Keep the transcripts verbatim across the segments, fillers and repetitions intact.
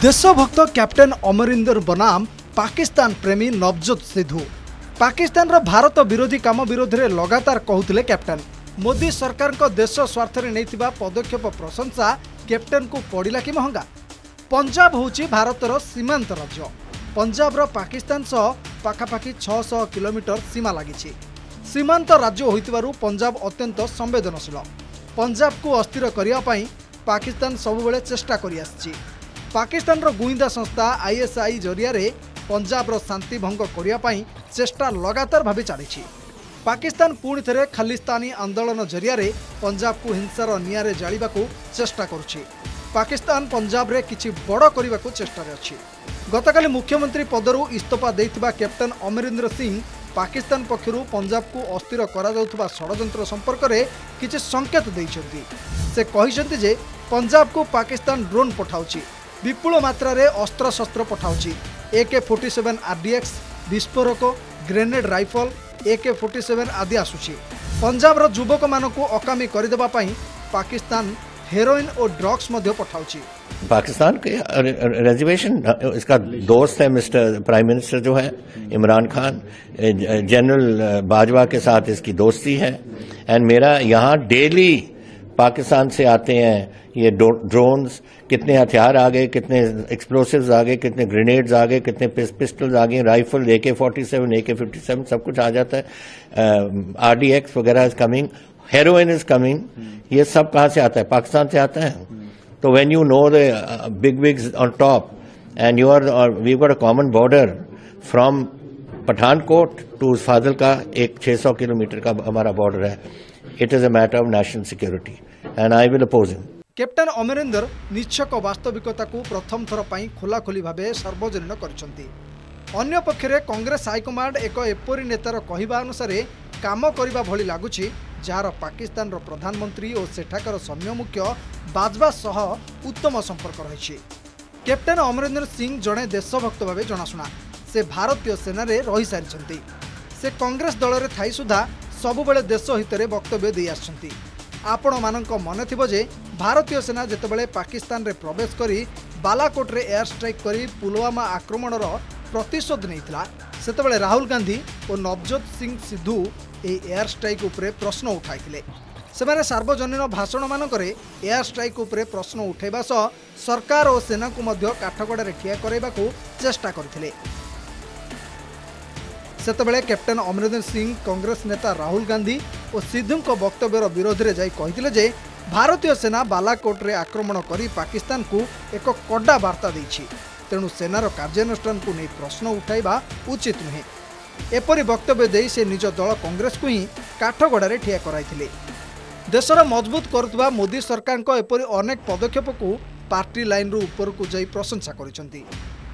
देशभक्त कैप्टेन अमरिंदर बनाम पाकिस्तान प्रेमी नवजोत सिद्धू पाकिस्तान रो भारत विरोधी काम विरोध में लगातार कहते कैप्टेन मोदी सरकार को देश स्वार्थ में नहीं पदक्षेप प्रशंसा कैप्टेन को पड़ा कि महंगा। पंजाब होची भारतर सीमांत राज्य। पंजाब रो पाकिस्तान सह पाखापाखि छह सौ किलोमीटर सीमा लगी। सीमांत राज्य होइतिबारु पंजाब अत्यंत संवेदनशील। पंजाब को अस्थिर करने पाकिस्तान सबुबले चेष्टा करि आछि। पाकिस्तान रो गुइंदा संस्था आईएसआई जरिया रे पंजाब रो शांति भंग करने चेष्टा लगातार भाव चली। पाकिस्तान पुणी थे खालिस्तानी आंदोलन जरिया रे पंजाब को हिंसार निआरे जालिबा को चेष्टा करुछि। पाकिस्तान पंजाब रे किछि बड़ करने को चेष्टा अछि। गतकाली मुख्यमंत्री पदरु इस्तीफा देइथिबा कैप्टेन अमरिंदर सिंह पाकिस्तान पक्षरु पंजाब को अस्थिर करा जाउथबा षडयंत्र संपर्क में किछि संकेत दैछन्ति। से कहिसन्ति जे पंजाब को पाकिस्तान ड्रोन पठाउछि, विपुल मात्रा रे अस्त्र शस्त्र पठाउछि। एके फोर्टी सेवेन आरडीएक्स विस्फोरक grenade rifle AK forty seven आदि आसुछि। पंजाब रो युवक मानकु अकामी करदेबा पई पाकिस्तान हेरोइन और ड्रग्स मध्य पठाउछि। पाकिस्तान के रिजर्वेशन इसका दोस्त है मिस्टर प्राइम मिनिस्टर जो है इमरान खान, जनरल बाजवा के साथ इसकी दोस्ती है। एंड मेरा यहाँ डेली पाकिस्तान से आते हैं ये ड्रोन्स, कितने हथियार आ गए, कितने एक्सप्लोसिव्स आ गए, कितने ग्रेनेड्स आ गए, कितने पिस्टल्स आ गए, राइफल ए के फोर्टी सेवन ए के फिफ्टी सेवन सब कुछ आ जाता है। आर डी एक्स वगैरह is coming, heroin is coming. ये सब कहाँ से आता है? पाकिस्तान से आता है। तो when you know the big bigs on top and you are we got a common border from Pathankot to Fazilka, एक छह सौ किलोमीटर का हमारा बॉर्डर है। It is a matter of national security and I will oppose him. Captain Amarinder निच्छक वास्तविकता को प्रथम थर पर खोलाखोली भाव सार्वजनीन करछन्ति। अन्य पक्षरे कांग्रेस हाईकमांड एक एपरी नेतार कहवा अनुसार काम करबा भली लागुछि, जार पाकिस्तान रो प्रधानमंत्री और सेठाकर सैन्य मुख्य बाजवा सह उत्तम संपर्क रही। कैप्टेन अमरिंदर सिंह जड़े देशभक्त भाव जनाशुना। से भारतीय सेना रे रही सारी। से कांग्रेस दल में थाई सुधा सबुबले देश हित में वक्तव्य दे आछन्ति। आपण मानक मन थिबो जे भारतीय सेना जेतेबेले पाकिस्तान रे प्रवेश करी बालाकोट रे एयर स्ट्राइक करी पुलवामा आक्रमणर प्रतिशोध नैथिला, सेतेबेले राहुल गांधी और नवजोत सिंह सिद्धू ए एयर स्ट्राइक उपरे प्रश्न उठाइथिले। सेमाने सार्वजनीन भाषण मानकरे एयर स्ट्राइक उपरे प्रश्न उठाइबा सह सरकार और सेना को मध्य काठगड़ा रे ठिया कराइबाकू चेष्टा करथिले। सेतेबेले कैप्टेन अमरिंदर सिंह कांग्रेस नेता राहुल गांधी और सिद्धू वक्तव्यर विरोध में जाई कहिथिले जे भारतीय सेना बालाकोट रे आक्रमण करी पाकिस्तान को एक कड़ा वार्ता देछि, तेणु सेनार कार्यानुष्ठान को नहीं प्रश्न उठाइबा उचित नुहे। एपरी वक्तव्य दे से निज दल कांग्रेस को ही काठगड़ा रे ठिया कराइथिले। देशर मजबूत करुवा मोदी सरकार को एपरी अनेक पदक्षेप को पार्टी लाइन रु ऊपर को जाई प्रशंसा करिसंती।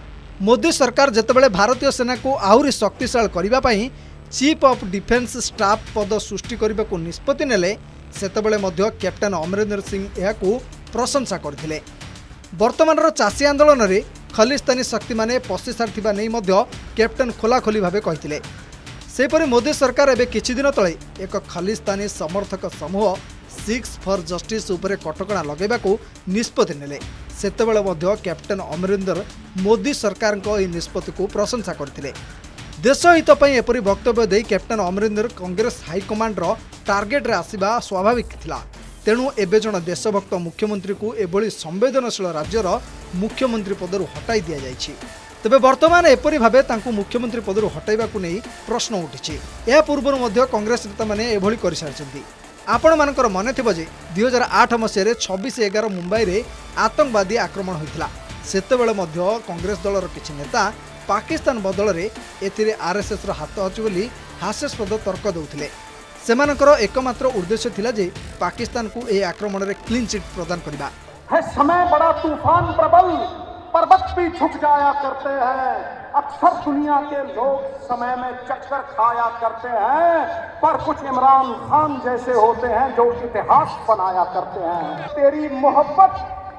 मोदी सरकार जेतेबेले भारतीय सेना को आहुरी शक्तिशाली करबा पई चीफ ऑफ डिफेंस स्टाफ पद सृष्टि करने को निष्पत्ति नेले, सेतेबेले मध्य कैप्टेन अमरिंदर सिंह एहाकू प्रशंसा करथिले। वर्तमान चाषी आंदोलन रे खालिस्तानी शक्ति माने पशि सारिथिबा नै मध्य कैप्टेन खोलाखोली भावे कहिथिले। सेपरि मोदी सरकार एबे किछि दिन तळे एक खालिस्तानी समर्थक समूह सिक्स फॉर जस्टिस उपरे कटकणा लगेबाकू निष्पत्ति नेले, सेतेबेले मध्य कैप्टेन अमरिंदर मोदी सरकार को यह निष्पत्ति को प्रशंसा करथिले। देश हित पई एपरि वक्तव्य दे कैप्टेन अमरिंदर कांग्रेस हाईकमांड रो टार्गेट रे आसीबा स्वाभाविक थिला, तेणु एबे जण देशभक्त मुख्यमंत्री को एभली संवेदनशील राज्यर मुख्यमंत्री पदरु हटाई दिया जायछि। तबे वर्तमान एपरि भाबे तांकु मुख्यमंत्री पदरु हटाइबाकू नै प्रश्न उठिछि। या पूर्वरु मध्य कांग्रेस नेता माने एभली करि सारिछन्ति। आपण मानकर मन थिबो जे दुई हजार आठ मसीह छब्बीस एगार मुंबई रे आतंकवादी आक्रमण होइथिला। सेतेबेले मध्य कांग्रेस दलर किछि नेता पाकिस्तान बदल रे एथिरे आरएसएस रो हाथ अछि बोली हास्यास्पद तर्क दउथिले। सेमानकर एकमात्र उद्देश्य थिला जे पाकिस्तान को ए आक्रमण रे क्लीन चिट प्रदान करबा है। समय बड़ा तूफान प्रबल, पर्वत भी झुक जाया करते हैं। अक्सर दुनिया के लोग समय में चक्कर खाया करते हैं, पर कुछ इमरान खान जैसे होते हैं जो इतिहास बनाया करते हैं। तेरी मोहब्बत,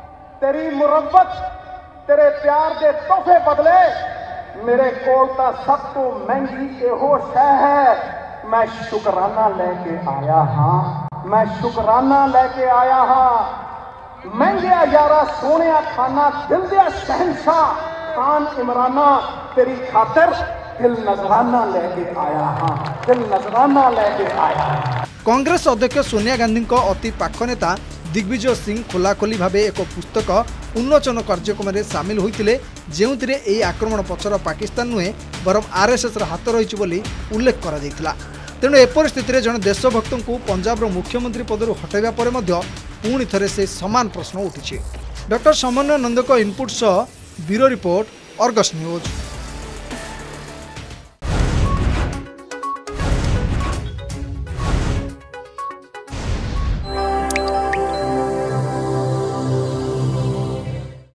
तेरी मुरब्बत, तेरे प्यार दे तोहफे बदले मेरे कोल ता सब तो महंगी एहो शै है। मैं शुकराना लेके आया हाँ, मैं शुकराना लेके आया हाँ। महंगे यारा सोने खाना दिल दे शहनशाह खान इमराना तेरी खातिर दिल नजराना लेके आया हाँ दिल नजराना लेके आया। कांग्रेस अध्यक्ष सोनिया गांधी को अति पाख नेता दिग्विजय सिंह खोलाखोली भावे एक पुस्तक उन्मोचन कार्यक्रम में सामिल होते जो आक्रमण पछर पाकिस्तान नुहे बरम आरएसएस हाथ रही बोली उल्लेख करा तेणु एपरिस्थित जन देशभक्त को पंजाब मुख्यमंत्री पदर हटाइबा परे मध्य पुणी थे से समान प्रश्न उठी। डॉक्टर समन्वय नंद इनपुट सह ब्यूरो रिपोर्ट अर्गस न्यूज।